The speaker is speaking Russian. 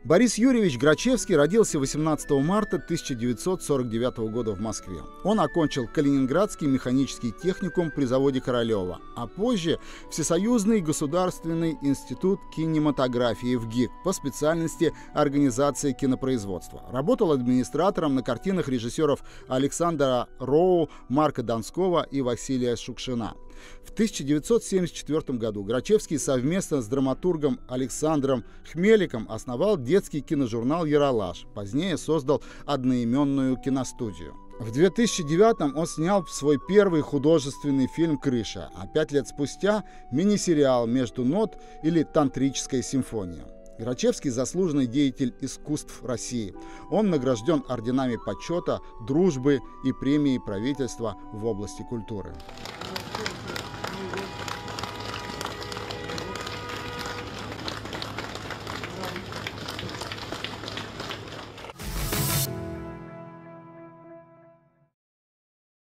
Борис Юрьевич Грачевский родился 18 марта 1949 года в Москве. Он окончил Калининградский механический техникум при заводе Королева, а позже Всесоюзный государственный институт кинематографии ВГИК по специальности организация кинопроизводства. Работал администратором на картинах режиссеров Александра Роу, Марка Донского и Василия Шукшина. В 1974 году Грачевский совместно с драматургом Александром Хмеликом основал детский киножурнал «Ералаш». Позднее создал одноименную киностудию. В 2009 он снял свой первый художественный фильм «Крыша», а 5 лет спустя мини-сериал «Между нот» или «Тантрическая симфония». Грачевский – заслуженный деятель искусств России. Он награжден орденами почета, дружбы и премией правительства в области культуры.